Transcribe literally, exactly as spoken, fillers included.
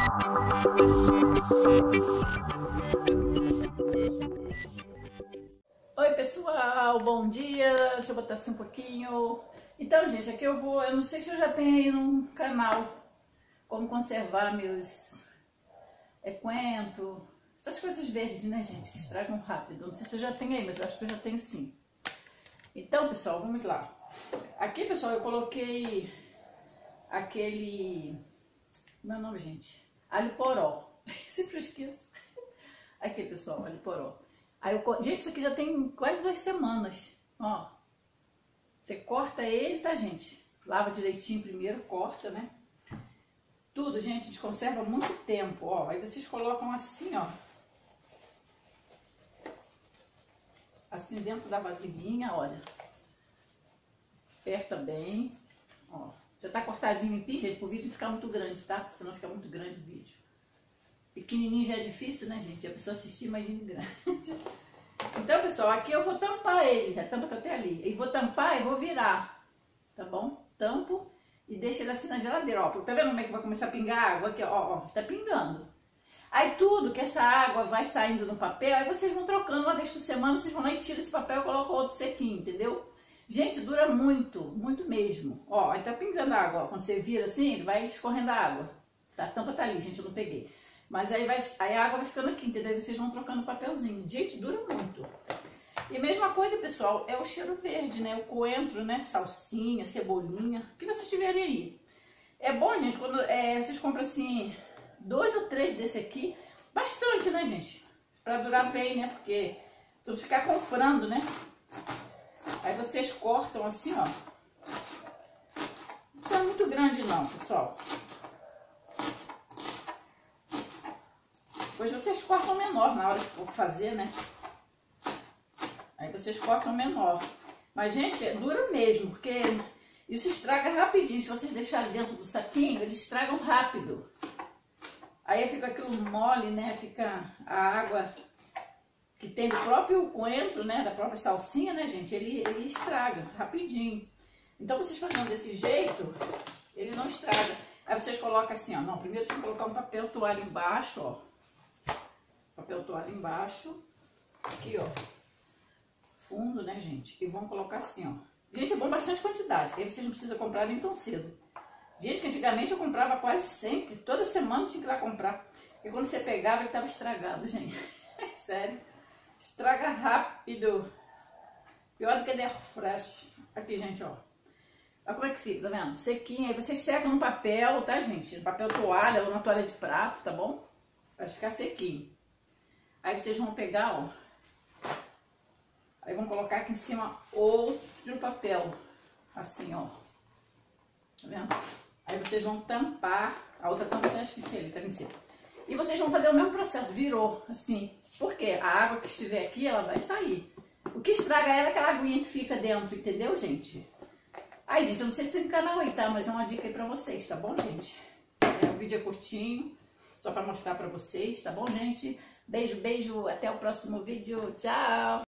Oi pessoal, bom dia, deixa eu botar assim um pouquinho. Então gente, aqui eu vou, eu não sei se eu já tenho aí no canal como conservar meus é, coentro, essas coisas verdes, né gente, que estragam rápido. Não sei se eu já tenho aí, mas eu acho que eu já tenho sim. Então pessoal, vamos lá. Aqui pessoal, eu coloquei aquele, meu nome gente, alho poró, sempre eu esqueço. Aqui pessoal, alho poró. Aí eu, gente, isso aqui já tem quase duas semanas, ó. Você corta ele, tá, gente? Lava direitinho primeiro, corta, né? Tudo, gente, a gente conserva muito tempo, ó. Aí vocês colocam assim, ó. Assim dentro da vasilhinha, olha. Aperta bem, ó. Já tá cortadinho em pi, gente, pro vídeo ficar muito grande, tá? Senão fica muito grande o vídeo. Pequenininho já é difícil, né, gente? A pessoa assistir, imagine grande. Então, pessoal, aqui eu vou tampar ele. A tampa tá até ali. E vou tampar e vou virar, tá bom? Tampo e deixo ele assim na geladeira, ó. Tá vendo como é que vai começar a pingar água? Aqui, ó, ó, tá pingando. Aí tudo que essa água vai saindo no papel, aí vocês vão trocando uma vez por semana, vocês vão lá e tiram esse papel e colocam outro sequinho, entendeu? Gente, dura muito, muito mesmo. Ó, aí tá pingando água, ó. Quando você vira assim, ele vai escorrendo a água. Tá, a tampa tá ali, gente, eu não peguei. Mas aí, vai, aí a água vai ficando aqui, entendeu? Aí vocês vão trocando o papelzinho. Gente, dura muito. E mesma coisa, pessoal, é o cheiro verde, né? O coentro, né? Salsinha, cebolinha, o que vocês tiverem aí. É bom, gente, quando é, vocês compram assim, dois ou três desse aqui, bastante, né, gente? Pra durar bem, né? Porque se você ficar comprando, né? Aí vocês cortam assim, ó. Não é muito grande não, pessoal. Depois vocês cortam menor na hora que for fazer, né? Aí vocês cortam menor. Mas, gente, dura mesmo, porque isso estraga rapidinho. Se vocês deixarem dentro do saquinho, eles estragam rápido. Aí fica aquilo mole, né? Fica a água que tem do próprio coentro, né? Da própria salsinha, né, gente? Ele, ele estraga rapidinho. Então, vocês fazendo desse jeito, ele não estraga. Aí vocês colocam assim, ó. Não, primeiro vocês vão colocar um papel toalha embaixo, ó. Papel toalha embaixo. Aqui, ó. Fundo, né, gente? E vão colocar assim, ó. Gente, é bom bastante quantidade, que aí vocês não precisam comprar nem tão cedo. Gente, que antigamente eu comprava quase sempre, toda semana eu tinha que ir lá comprar. E quando você pegava, ele tava estragado, gente. Sério. Estraga rápido. Pior do que der fresh. Aqui, gente, ó. Olha como é que fica, tá vendo? Sequinho. Aí vocês secam no papel, tá, gente? No papel toalha ou na toalha de prato, tá bom? Pra ficar sequinho. Aí vocês vão pegar, ó. Aí vão colocar aqui em cima outro papel. Assim, ó. Tá vendo? Aí vocês vão tampar. A outra tampa eu esqueci ali, tá em cima. E vocês vão fazer o mesmo processo. Virou, assim. Porque a água que estiver aqui, ela vai sair. O que estraga ela é aquela aguinha que fica dentro, entendeu, gente? Aí, gente, eu não sei se tem canal aí, tá? Mas é uma dica aí pra vocês, tá bom, gente? É, o vídeo é curtinho. Só pra mostrar pra vocês, tá bom, gente? Beijo, beijo. Até o próximo vídeo. Tchau!